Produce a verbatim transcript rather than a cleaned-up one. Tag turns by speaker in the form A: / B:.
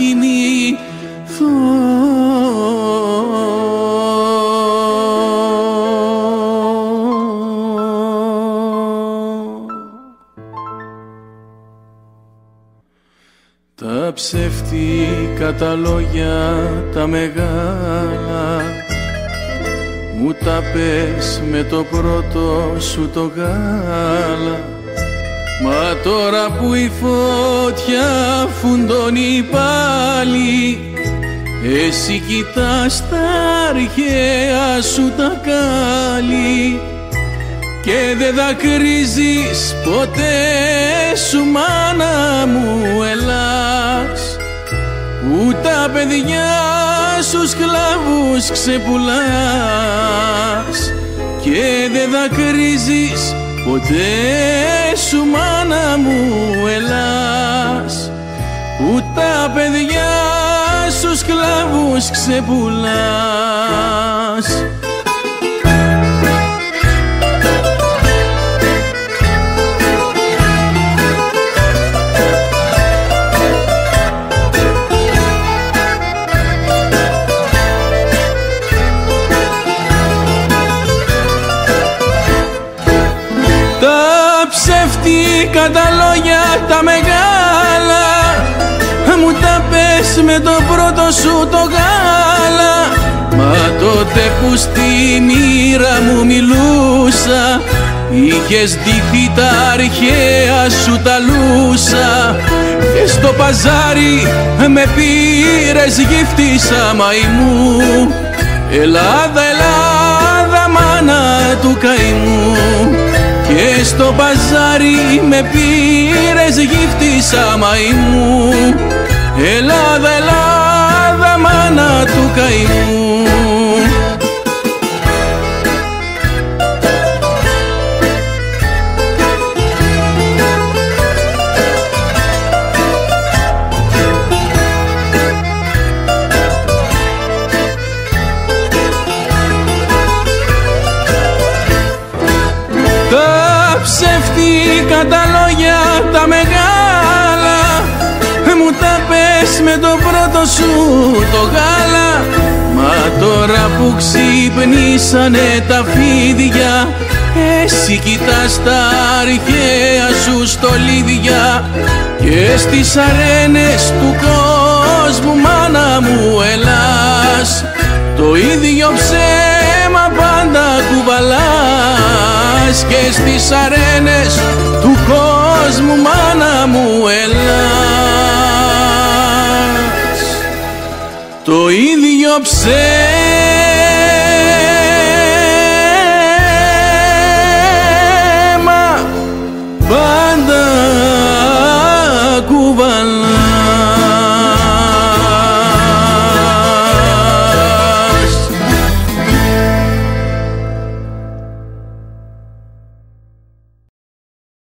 A: κοιμηθώ. Τα ψεύτικα τα λόγια τα μεγάλα μου τα πες με το πρώτο σου το γάλα. Μα τώρα που η φωτιά φουντώνει πάλι, εσύ κοιτάς τα αρχαία σου τα κάλλη και δεν δακρύζεις ποτέ σου, μάνα μου, ελάς, που τα παιδιά σου σκλάβους ξεπουλάς και δεν δακρύζεις ποτέ σου, μάνα μου, ελάς, που τα παιδιά σου σκλάβους ξεπουλάς. Ψεύτικα τα λόγια τα μεγάλα μου τα πες με το πρώτο σου το γάλα. Μα τότε που στη μοίρα μου μιλούσα, είχες ντυθεί τα αρχαία σου τα λούσα και στο παζάρι με πήρες γύφτησα μαϊμού. Ελλάδα, Ελλάδα, μάνα του καημού, και στο παζάρι με πήρες γύφτησα μαϊμού. Ελλάδα, Ελλάδα, μάνα του καημού. Ψεύτικα τα λόγια τα μεγάλα μου τα πες με το πρώτο σου το γάλα. Μα τώρα που ξυπνήσανε τα φίδια, εσύ κοιτάς τα αρχαία σου στολίδια και στις αρένες του κόσμου, μάνα μου, ελάς, το ίδιο ψέμα πάντα κουβαλάς και στις αρένες του κόσμου, μάνα μου, ελάς, το ίδιο ψέμα